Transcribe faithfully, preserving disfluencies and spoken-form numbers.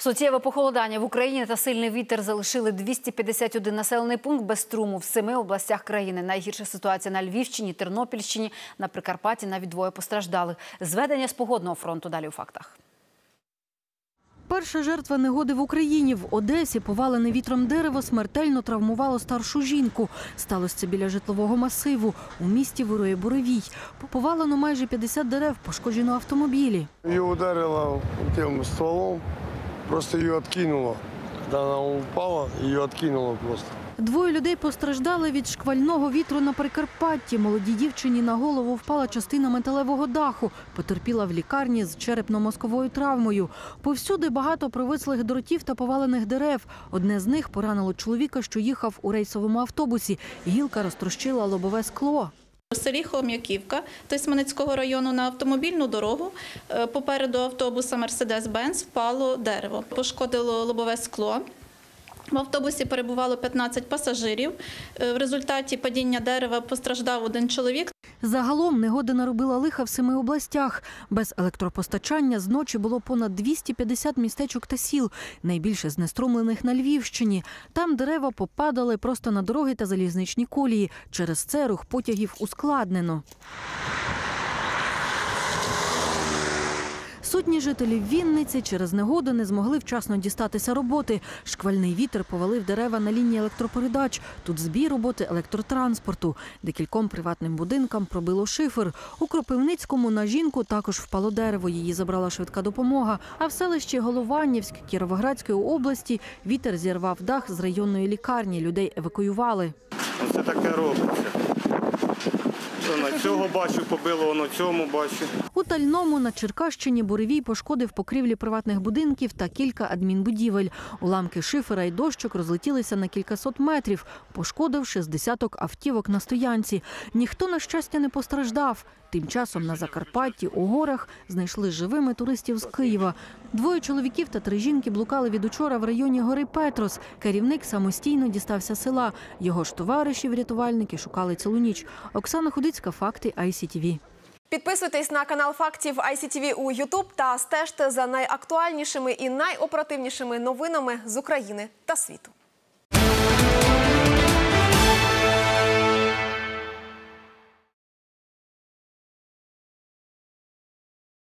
Суттєве похолодання в Україні та сильний вітер залишили двісті п'ятдесят один населений пункт без струму в семи областях країни. Найгірша ситуація на Львівщині, Тернопільщині, на Прикарпатті навіть двоє постраждалих. Зведення з погодного фронту далі у фактах. Перша жертва негоди в Україні. В Одесі повалене вітром дерево смертельно травмувало старшу жінку. Сталося це біля житлового масиву. У місті вирує буревій. Повалено майже п'ятдесят дерев, пошкоджено автомобілі. Її ударило тим стволом, просто її відкинуло. Коли вона впала, її відкинуло просто. Двоє людей постраждали від шквального вітру на Прикарпатті. Молодій дівчині на голову впала частина металевого даху. Потерпіла в лікарні з черепно-мозковою травмою. Повсюди багато провислих дротів та повалених дерев. Одне з них поранило чоловіка, що їхав у рейсовому автобусі. Гілка розтрощила лобове скло. У селі Хом'яківка Тисменецького району на автомобільну дорогу попереду автобуса «Мерседес-Бенц» впало дерево. Пошкодило лобове скло. В автобусі перебувало п'ятнадцять пасажирів. В результаті падіння дерева постраждав один чоловік. Загалом негода наробила лиха в семи областях. Без електропостачання зночі було понад двісті п'ятдесят містечок та сіл, найбільше знеструмлених на Львівщині. Там дерева попадали просто на дороги та залізничні колії. Через це рух потягів ускладнено. Сотні жителів Вінниці через негоду не змогли вчасно дістатися роботи. Шквальний вітер повалив дерева на лінії електропередач. Тут збій роботи електротранспорту. Декільком приватним будинкам пробило шифер. У Кропивницькому на жінку також впало дерево. Її забрала швидка допомога. А в селищі Голованівськ Кіровоградської області вітер зірвав дах з районної лікарні. Людей евакуювали. Це таке робиться. На цього бачу, побило, на цьому бачу. У Тальному на Черкащині буревій пошкодив покрівлі приватних будинків та кілька адмінбудівель. Уламки шифера і дощок розлетілися на кількасот метрів, пошкодивши з десяток автівок на стоянці. Ніхто, на щастя, не постраждав. Тим часом на Закарпатті, у горах, знайшли живими туристів з Києва. Двоє чоловіків та три жінки блукали від учора в районі гори Петрос. Керівник самостійно дістався села. Його ж товариші-врятувальники шукали цілу ніч. Оксана Худицька, факти ай сі ті ві. Підписуйтесь на канал фактів ай сі ті ві у Ютуб та стежте за найактуальнішими і найоперативнішими новинами з України та світу.